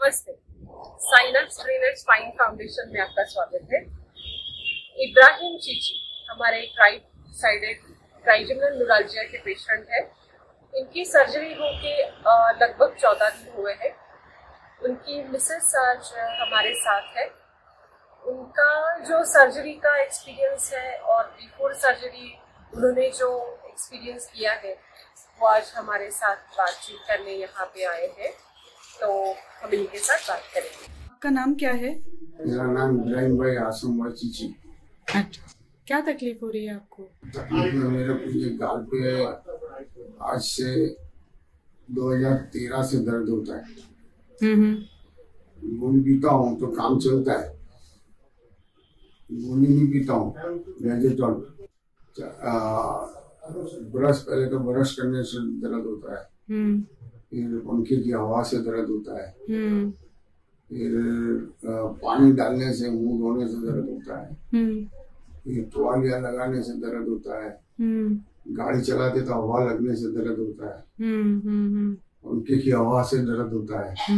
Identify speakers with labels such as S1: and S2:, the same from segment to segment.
S1: नमस्ते, sinus trainer spine foundation में आपका स्वागत है। इब्राहिम चीची हमारे ट्राइजेमिनल न्यूराल्जिया के पेशेंट है। इनकी सर्जरी होके लगभग 14 दिन हुए हैं। उनकी मिसेस आज हमारे साथ है। उनका जो सर्जरी का एक्सपीरियंस है और बिफोर सर्जरी उन्होंने जो एक्सपीरियंस किया है वो आज हमारे साथ बातचीत करने यहाँ पे आए हैं, तो हम इनके साथ बात करेंगे।
S2: आपका नाम क्या है?
S3: मेरा नाम इब्राहिम भाई आसम भाई चीची।
S2: अच्छा, क्या तकलीफ हो रही है आपको?
S3: तकलीफ में मेरे को ये गाल पे आज से 2013 से दर्द होता है। गोली पीता हूँ तो काम चलता है, गोली नहीं पीता हूँ वेजेटॉल। ब्रश पहले तो ब्रश करने से दर्द होता है, फिर पंखे की हवा से दर्द होता है, फिर पानी डालने से मुंह धोने से दर्द होता है, फिर टुवालिया लगाने से दर्द होता है, गाड़ी चलाते तो हवा लगने से दर्द होता है, पंखे की हवा से दर्द होता है,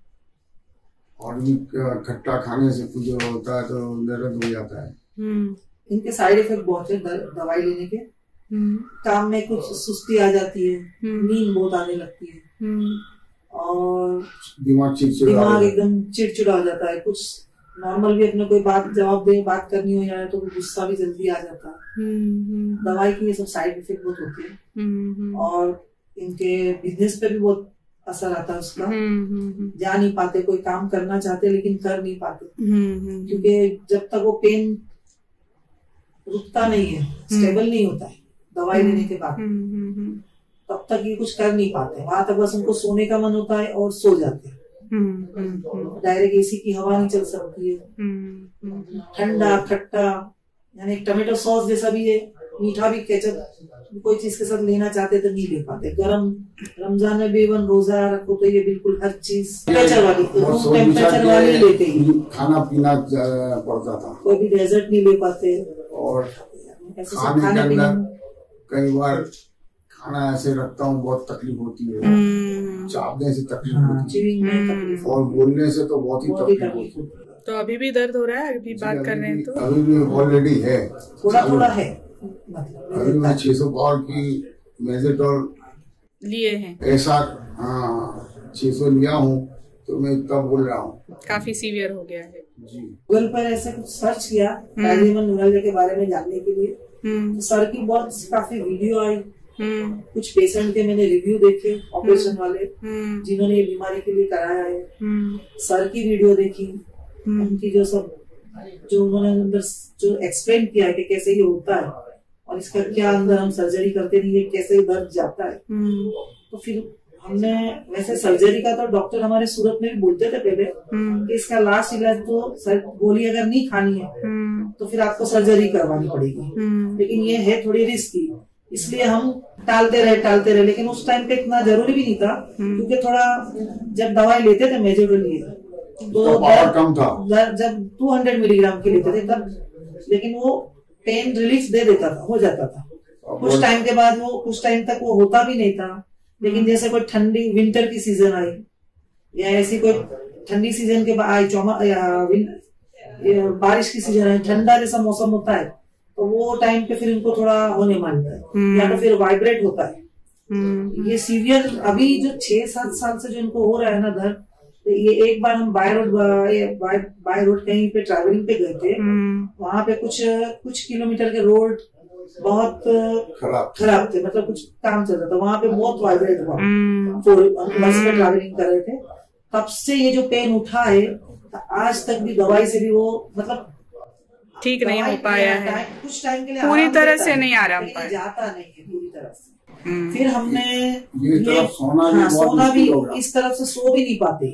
S3: और भी खट्टा खाने से कुछ होता है तो दर्द हो जाता है।
S4: इनके साइड इफेक्ट बहुत है दवाई लेने के। काम में कुछ सुस्ती आ जाती है, नींद बहुत आने लगती है, और दिमाग एकदम चिड़चिड़ा हो जाता है। कुछ नॉर्मल भी अपने कोई बात जवाब दे, बात करनी हो जाए तो गुस्सा भी जल्दी आ जाता है। दवाई की ये सब साइड इफेक्ट बहुत होते हैं, और इनके बिजनेस पे भी बहुत असर आता है उसका। जा नहीं पाते, कोई काम करना चाहते लेकिन कर नहीं पाते, क्योंकि जब तक वो पेन रुकता नहीं है, स्टेबल नहीं होता है दवाई लेने के बाद, तब तक ये कुछ कर नहीं पाते। वहां तक बस उनको सोने का मन होता है और सो जाते हैं। डायरेक्ट एसी की हवा नहीं चल सकती है। ठंडा खट्टा यानी टमाटो सॉस जैसा भी है, मीठा भी, केचप कोई चीज के साथ लेना चाहते तो नहीं ले पाते। गरम रमजान में भी रोजा रखो तो ये बिल्कुल हर चीज टेम्परेचर वाली लेते ही। खाना पीना पड़ता था, कोई भी डेजर्ट नहीं ले पाते, और खाने पीने कई बार खाना ऐसे रखता हूँ बहुत तकलीफ होती है, चापने से तकलीफ होती है, और बोलने से तो बहुत ही तकलीफ होती है।
S2: तो अभी भी दर्द हो रहा है? अभी बात कर रहे हैं तो
S3: अभी भी ऑलरेडी है,
S4: थोड़ा थोड़ा है।
S3: अभी मैं 600 पावर की मेजेटॉल
S4: लिए हैं,
S3: ऐसा 600 लिया हूँ, तो मैं इतना बोल रहा हूँ।
S2: काफी सीवियर हो गया है
S3: जी।
S4: गूगल पर ऐसा कुछ सर्च किया ट्राइजेमिनल न्यूराल्जिया के बारे में जानने के लिए, तो सर की बहुत काफी वीडियो आई। कुछ पेशेंट के मैंने रिव्यू देखे, ऑपरेशन वाले जिन्होंने ये बीमारी के लिए कराया है। सर की वीडियो देखी, उनकी जो उन्होंने अंदर जो एक्सप्लेन किया है कि कैसे ये होता है और इसका क्या अंदर हम सर्जरी करते नहीं है, कैसे दर्द जाता है। तो फिर हमने वैसे सर्जरी का तो डॉक्टर हमारे सूरत में भी बोलते थे पहले कि इसका लास्ट इलाज तो गोली अगर नहीं खानी है तो फिर आपको सर्जरी करवानी पड़ेगी, लेकिन ये है थोड़ी रिस्की, इसलिए हम टालते रहे। लेकिन उस टाइम पे इतना जरूरी भी नहीं था, क्योंकि थोड़ा जब दवाई लेते थे मेजेडोल तो कम था, जब 200 मिलीग्राम की लेते थे तब, लेकिन वो पेन रिलीफ दे देता था, हो जाता था। कुछ टाइम के बाद कुछ टाइम तक वो होता भी नहीं था। लेकिन जैसे कोई ठंडी विंटर की सीजन आई या ऐसी कोई ठंडी सीजन के बाद आई, बारिश की सीजन आई, ठंडा जैसा मौसम होता है, तो वो टाइम पे फिर इनको थोड़ा होने मानता है, या तो फिर वाइब्रेट होता है। ये सीवियर अभी जो 6-7 साल से जो इनको हो रहा है ना दर्द, तो ये एक बार हम बाय रोड कहीं पे ट्रैवलिंग पे गए थे, वहां पे कुछ किलोमीटर के रोड बहुत खराब थे, मतलब कुछ काम चल रहा था, वहां पे बहुत वाइब्रेट हुआ। बस में ट्रैवलिंग कर रहे थे, तब से ये जो पेन उठा है, आज तक भी दवाई से भी वो मतलब
S2: ठीक नहीं हो पाया है,
S4: कुछ टाइम के लिए
S2: पूरी तरह से नहीं आराम पाया,
S4: जाता नहीं है पूरी तरह से। फिर हमने
S3: ये
S4: सोना भी इस तरफ से सो भी नहीं पाते,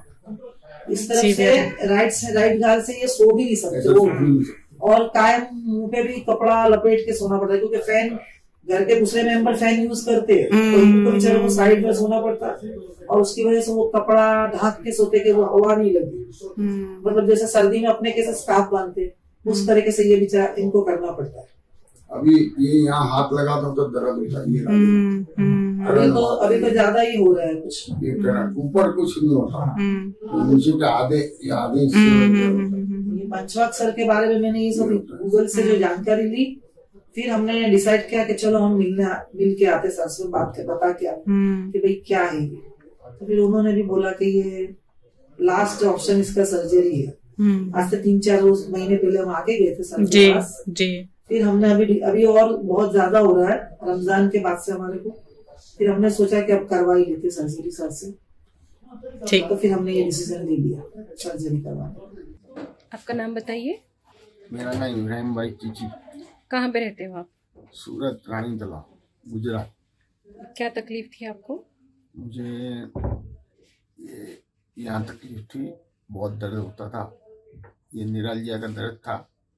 S4: इस तरफ से राइट गाल से ये सो भी नहीं सकते, और कायम मुंह पे भी कपड़ा लपेट के सोना पड़ता है, क्योंकि फैन घर के दूसरे मेंबर फैन यूज करते हैं, तो उनको बेचारे साइड में सोना पड़ता है, और उसकी वजह से वो कपड़ा ढाक के सोते के वो हवा नहीं लगी। मतलब जैसे सर्दी में अपने कैसे स्कार्फ बांधते, उस तरीके से ये बेचारा इनको करना पड़ता है।
S3: अभी ये यहाँ हाथ लगा तो दर्द होता है।
S4: अभी तो ज्यादा ही हो रहा है कुछ,
S3: ऊपर कुछ नहीं होता, नीचे के आधे
S4: ये पंचवाक्षर के बारे में मैंने ये सब गूगल से जो जानकारी ली, फिर हमने डिसाइड किया कि चलो हम मिल के आते सर से बात के बता के कि भाई क्या है ये। तो फिर उन्होंने भी बोला कि ये लास्ट ऑप्शन इसका सर्जरी है। आज से 3-4 महीने पहले हम आके गए थे सर के पास। फिर हमने अभी और बहुत ज्यादा हो रहा है रमजान के बाद से हमारे को, फिर हमने सोचा कि अब करवा ही लेते सर्जरी सर से। ठीक, तो फिर हमने ये डिसीजन ले लिया सर्जरी करवाने।
S2: आपका नाम बताइए।
S3: मेरा नाम इब्राहिम भाई चीची।
S2: कहाँ पे रहते हो आप?
S3: सूरत, रानी तलाव, गुजरात।
S2: क्या तकलीफ थी आपको?
S3: मुझे यहाँ तकलीफ थी, बहुत दर्द होता था, ये निरालिया का दर्द था।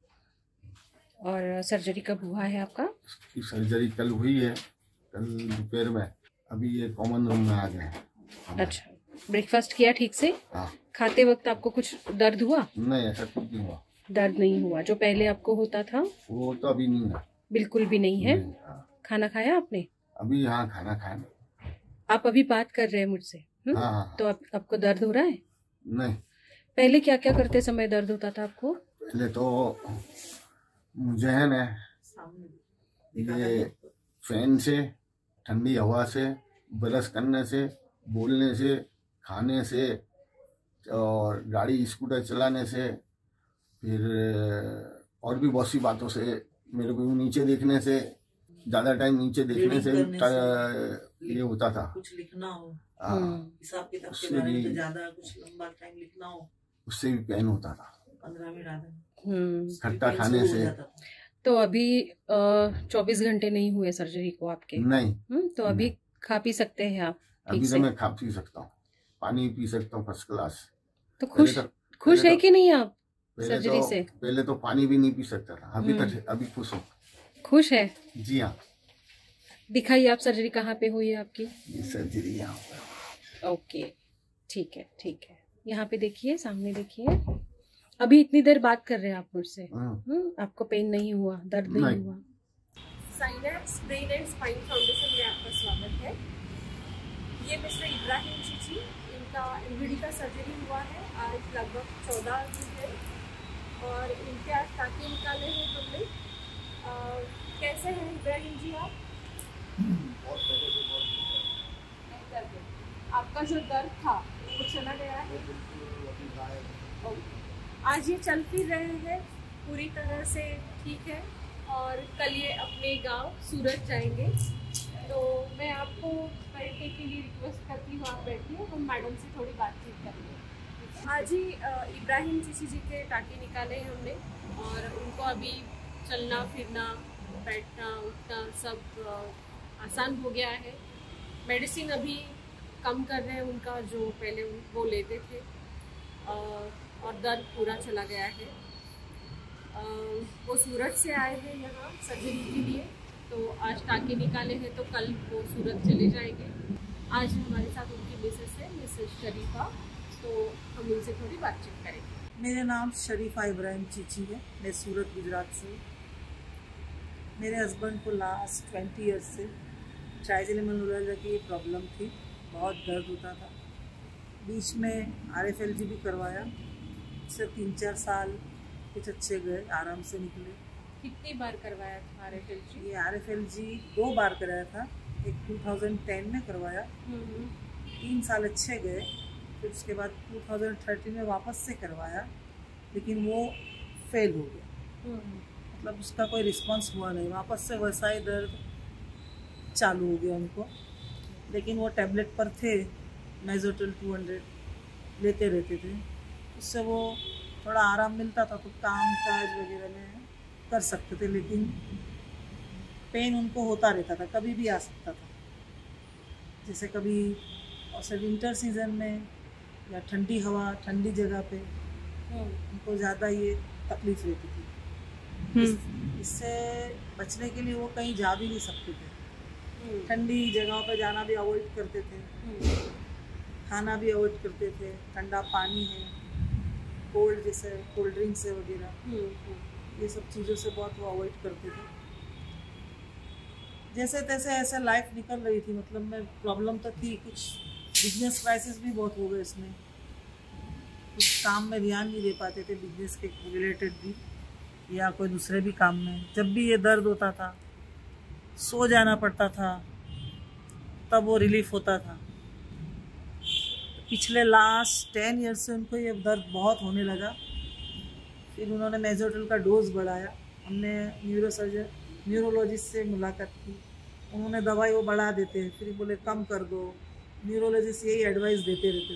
S2: और सर्जरी कब हुआ है आपका?
S3: इसकी सर्जरी कल हुई है, कल दोपहर में। अभी ये कॉमन रूम में आ गए हैं।
S2: अच्छा, ब्रेकफास्ट किया ठीक से?
S3: हाँ।
S2: खाते वक्त आपको कुछ दर्द हुआ?
S3: नहीं, ऐसा कुछ नहीं हुआ।
S2: दर्द नहीं हुआ? जो पहले आपको होता था
S3: वो तो अभी नहीं है,
S2: बिल्कुल भी नहीं है।
S3: हाँ।
S2: खाना खाया आपने?
S3: अभी यहाँ खाना खाया।
S2: आप अभी बात कर रहे हैं मुझसे?
S3: हाँ।
S2: तो आपको दर्द हो रहा है?
S3: नहीं।
S2: पहले क्या क्या करते समय दर्द होता था आपको?
S3: पहले तो मुझे है ना ये फैन से, ठंडी हवा से, ब्रश करने से, बोलने से, खाने से और गाड़ी स्कूटर चलाने से, फिर और भी बहुत सी बातों से, मेरे को नीचे देखने से, ज्यादा टाइम नीचे देखने से ये होता था।
S4: कुछ लिखना हो, हिसाब किताब के बारे में तो ज्यादा कुछ लंबा टाइम लिखना हो,
S3: उससे भी पेन होता था।
S4: 15 मिनट आधा
S3: खट्टा खाने से।
S2: तो अभी 24 घंटे नहीं हुए सर्जरी को आपके?
S3: नहीं।
S2: तो अभी खा पी सकते हैं आप?
S3: अभी तो मैं खा पी सकता हूँ, पानी पी सकता हूँ फर्स्ट क्लास।
S2: तो खुश है कि नहीं आप सर्जरी से?
S3: पहले तो पानी भी नहीं पी सकता था, अभी खुश हूँ।
S2: खुश है?
S3: जी हाँ।
S2: दिखाइए आप, सर्जरी कहाँ पे हुई है आपकी?
S3: ये सर्जरी यहाँ पे।
S2: ओके, ठीक है ठीक है। यहाँ पे देखिए, सामने देखिए। अभी इतनी देर बात कर रहे हैं आप मुझसे, आपको पेन नहीं हुआ, दर्द नहीं हुआ?
S1: Synapse brain and spine foundation में आपका स्वागत है। ये मिस्टर इब्राहिम चीची, इनका एमवीडी का सर्जरी हुआ है आज लगभग 14 दिन है और इनके आज टाँके निकाले हैं हमने। कैसे हैं इब्राहिम जी आप? आपका जो दर्द था वो चला गया है? आज ये चल फिर रहे हैं, पूरी तरह से ठीक है और कल ये अपने गांव सूरत जाएंगे। तो मैं आपको बैठने के लिए रिक्वेस्ट करती हूँ, आप बैठिए, हम मैडम से थोड़ी बातचीत करेंगे। आज ही इब्राहिम चीची जी के टाँके निकाले हैं हमने और उनको अभी चलना फिरना, बैठना उठना सब आसान हो गया है। मेडिसिन अभी कम कर रहे हैं उनका, जो पहले वो लेते थे, और दर्द पूरा चला गया है। वो सूरत से आए हैं यहाँ सर्जरी के लिए, तो आज टाँके निकाले हैं, तो कल वो सूरत चले जाएंगे। आज हमारे साथ उनकी मिसेस है, मिसेस शरीफा, तो हम उनसे थोड़ी बातचीत करेंगे।
S4: मेरा नाम शरीफा इब्राहिम चीची है, मैं सूरत गुजरात से। मेरे हस्बैंड को लास्ट 20 ईयर्स से ट्राइजेमिनल की प्रॉब्लम थी, बहुत दर्द होता था। बीच में RFLG भी करवाया, उससे 3-4 साल कुछ अच्छे गए, आराम से निकले।
S1: कितनी बार करवाया था RFLG?
S4: ये RFLG 2 बार कराया था, एक 2010 में करवाया, 3 साल अच्छे गए। फिर उसके बाद 2013 में वापस से करवाया, लेकिन वो फेल हो गया, मतलब उसका कोई रिस्पांस हुआ नहीं, वापस से वैसा ही दर्द चालू हो गया उनको। लेकिन वो टैबलेट पर थे, मेजोटल 200 लेते रहते थे, उससे वो थोड़ा आराम मिलता था, तो काम काज वगैरह में कर सकते थे। लेकिन पेन उनको होता रहता था, कभी भी आ सकता था। जैसे कभी ऐसे विंटर सीजन में या ठंडी हवा, ठंडी जगह पे उनको ज़्यादा ये तकलीफ रहती थी। इससे बचने के लिए वो कहीं जा भी नहीं सकते थे, ठंडी जगहों पे जाना भी अवॉइड करते थे, खाना भी अवॉइड करते थे, ठंडा पानी है, कोल्ड जैसे कोल्ड ड्रिंक्स है वगैरह, ये सब चीज़ों से बहुत वो अवॉइड करते थे। जैसे तैसे ऐसे लाइफ निकल रही थी। मतलब मैं प्रॉब्लम तो थी, कुछ बिजनेस क्राइसिस भी बहुत हो गए इसमें, कुछ काम में ध्यान नहीं दे पाते थे, बिजनेस के रिलेटेड भी या कोई दूसरे भी काम में। जब भी ये दर्द होता था सो जाना पड़ता था, तब वो रिलीफ होता था। पिछले लास्ट 10 ईयर से उनको ये दर्द बहुत होने लगा। फिर उन्होंने मेजोट्रिल का डोज बढ़ाया। हमने न्यूरोलॉजिस्ट से मुलाकात की, उन्होंने दवाई वो बढ़ा देते हैं, फिर बोले कम कर दो। न्यूरोलॉजिस्ट यही एडवाइस देते रहते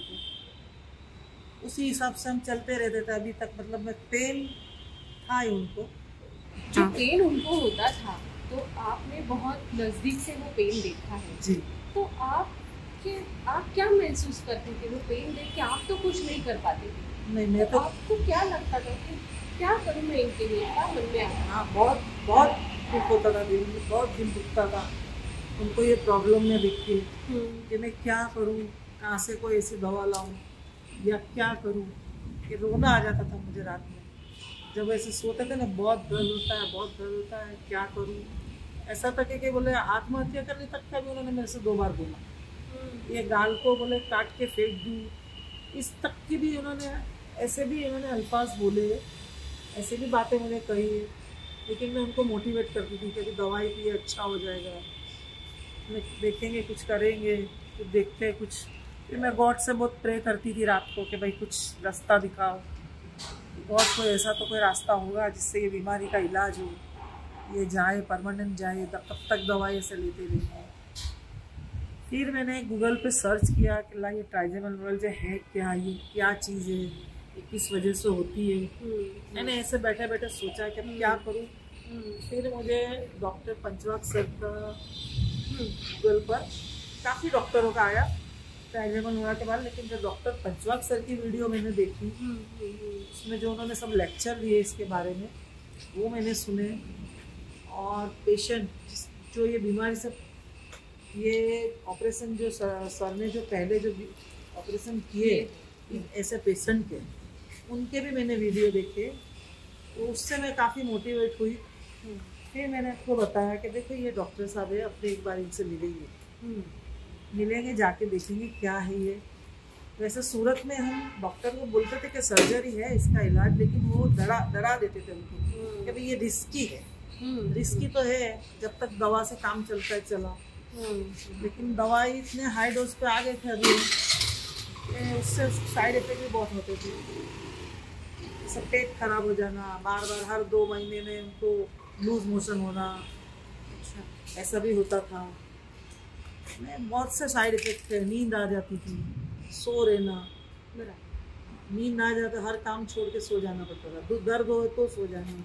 S4: थे, उसी हिसाब से हम चलते रहते थे अभी तक। मतलब मैं पेन था ही उनको,
S2: जो पेन उनको होता था तो आपने बहुत नज़दीक से वो पेन देखा है
S4: जी।
S2: तो आप क्या महसूस करते थे वो पेन देख के? आप तो कुछ नहीं कर पाते थे।
S4: नहीं, मैं तो
S2: आपको क्या लगता था कि क्या करूँ मैं इनके लिए, क्या मन में आया?
S4: हाँ, बहुत बहुत दुख होता था, दिल में बहुत दिल दुखता था उनको ये प्रॉब्लम में देख के कि मैं क्या करूँ, कहाँ से कोई ऐसी दवा लाऊं या क्या करूँ। कि रोना आ जाता था मुझे रात में जब ऐसे सोते थे ना, बहुत दर्द होता है, बहुत दर्द होता है, क्या करूँ। ऐसा तक कि बोले आत्महत्या करने तक का भी उन्होंने मेरे से 2 बार बोला, ये गाल को बोले काट के फेंक दूँ, इस तक की भी उन्होंने ऐसे भी उन्होंने अल्फाज बोले, ऐसे भी बातें मुझे कही। लेकिन मैं उनको मोटिवेट करती थी कि अभी दवाई पिए अच्छा हो जाएगा, देखेंगे कुछ करेंगे, कुछ देखते हैं कुछ। फिर मैं गॉड से बहुत प्रे करती थी रात को कि भाई कुछ रास्ता दिखाओ, गॉड कोई ऐसा तो कोई रास्ता होगा जिससे ये बीमारी का इलाज हो, ये जाए परमानेंट जाए, तब तक दवाई ऐसे लेते रहेंगे। फिर मैंने गूगल पे सर्च किया कि ला ये ट्राइजेमिनल न्यूरैल्जिया है क्या, ये क्या चीज़ है, ये किस वजह से होती है। मैंने ऐसे बैठे बैठे सोचा कि क्या करूँ। फिर मुझे डॉक्टर पंचवाक सर का गूगल पर काफ़ी डॉक्टरों का आया ट्राइजेमिनल न्यूरैल्जिया के बाद, लेकिन जो डॉक्टर पंचवाक सर की वीडियो मैंने देखी, उसमें जो उन्होंने सब लेक्चर दिए इसके बारे में वो मैंने सुने। और पेशेंट जो ये बीमारी से, ये ऑपरेशन जो सर ने जो पहले जो ऑपरेशन किए ऐसे पेशेंट के, उनके भी मैंने वीडियो देखे, तो उससे मैं काफ़ी मोटिवेट हुई। फिर मैंने आपको बताया कि देखो ये डॉक्टर साहब है, अपने एक बार इनसे मिलेंगे, जाके देखेंगे क्या है ये। वैसे सूरत में हम डॉक्टर को बोलते थे कि सर्जरी है इसका इलाज, लेकिन वो डरा देते थे उनको कि भाई ये रिस्की है। रिस्की तो है जब तक दवा से काम चलता है चला, लेकिन दवाई इतने हाई डोज पे आ गए थे अभी, उससे साइड इफेक्ट भी बहुत होते थे। जैसे पेट खराब हो जाना, बार बार हर 2 महीने में उनको लूज मोशन होना, ऐसा भी होता था। बहुत से साइड इफेक्ट थे। नींद आ जाती थी, सो रहना, नींद आ जाता, हर काम छोड़ के सो जाना पड़ता था, दर्द हो तो सो जाना,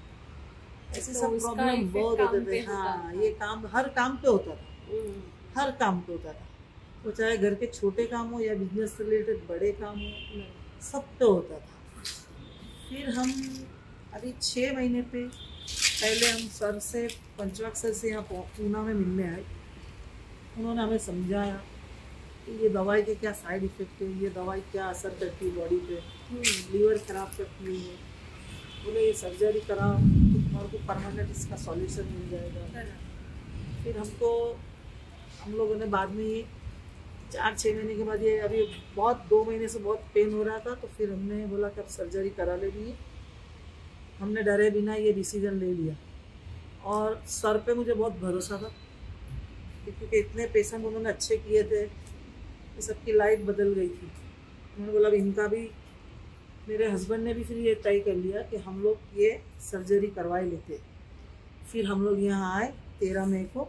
S4: ऐसे सब प्रॉब्लम बहुत होते थे। हाँ, ये काम हर काम पे होता था, हर काम पे होता था, वो चाहे घर के छोटे काम हो या बिजनेस से रिलेटेड बड़े काम हो, सब पे होता था। फिर हम अभी 6 महीने पे पहले हम सर से, पंचवाक सर से यहाँ पूना में मिलने आए। उन्होंने हमें समझाया कि ये दवाई के क्या साइड इफ़ेक्ट है, ये दवाई क्या असर करती है बॉडी पे, लीवर ख़राब करती है। बोले ये सर्जरी कराओ तो तुम्हारे को परमानेंट इसका सॉल्यूशन मिल जाएगा। फिर हम लोगों ने बाद में 4-6 महीने के बाद, ये अभी बहुत 2 महीने से बहुत पेन हो रहा था, तो फिर हमने बोला कि अब सर्जरी करा लेनी है। हमने डरे बिना ये डिसीजन ले लिया, और सर पे मुझे बहुत भरोसा था क्योंकि इतने पेशेंट उन्होंने अच्छे किए थे, ये सबकी लाइफ बदल गई थी। उन्होंने बोला इनका भी, मेरे हस्बैंड ने भी फिर ये तय कर लिया कि हम लोग ये सर्जरी करवाए लेते। फिर हम लोग यहाँ आए 13 मई को,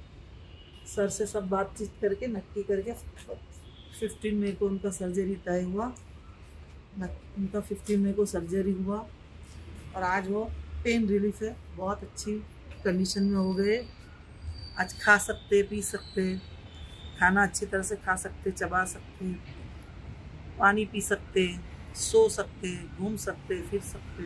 S4: सर से सब बातचीत करके नक्की करके 15 मई को उनका सर्जरी तय हुआ। उनका 15 मई को सर्जरी हुआ, और आज वो पेन रिलीफ है, बहुत अच्छी कंडीशन में हो गए। आज खा सकते, पी सकते, खाना अच्छी तरह से खा सकते, चबा सकते, पानी पी सकते, सो सकते, घूम सकते, फिर सकते।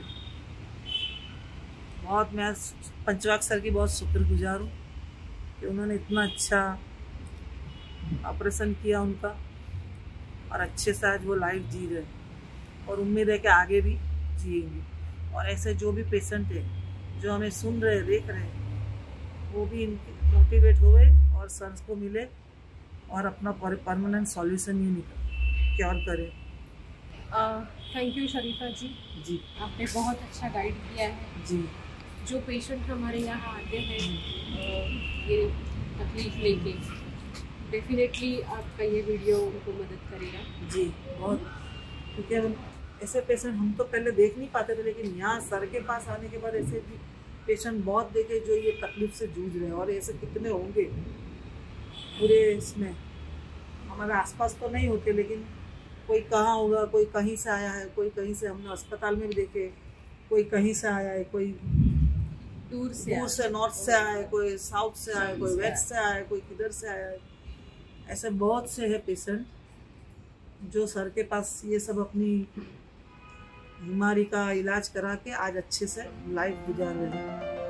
S4: बहुत मैं पंचवाक सर की बहुत शुक्रगुजार हूँ कि उन्होंने इतना अच्छा ऑपरेशन किया उनका, और अच्छे से आज वो लाइफ जी रहे, और उम्मीद है कि आगे भी जिएंगे। और ऐसे जो भी पेशेंट है जो हमें सुन रहे, देख रहे, वो भी इनके मोटिवेट हुए और सर को मिले और अपना परमानेंट सॉल्यूशन ये निकल क्योर करें।
S2: थैंक यू शरीफा जी।
S4: जी
S2: आपने बहुत अच्छा गाइड किया है।
S4: जी
S2: जो पेशेंट हमारे यहाँ आते हैं ये तकलीफ लेके, डेफिनेटली आपका ये वीडियो उनको मदद करेगा।
S4: जी बहुत, क्योंकि ऐसे पेशेंट हम तो पहले देख नहीं पाते थे, लेकिन यहाँ सर के पास आने के बाद ऐसे भी पेशेंट बहुत देखे जो ये तकलीफ से जूझ रहे हैं, और ऐसे कितने होंगे पूरे इसमें। हमारे आसपास तो नहीं होते, लेकिन कोई कहाँ होगा, कोई कहीं से आया है, कोई कहीं से, हमने अस्पताल में भी देखे, कोई कहीं से आया है, कोई दूर से नॉर्थ से आया है, कोई साउथ से आया है, कोई वेस्ट से आया है, कोई किधर से आया है। ऐसे बहुत से है पेशेंट जो सर के पास ये सब अपनी बीमारी का इलाज करा के आज अच्छे से लाइफ गुजार रहे हैं।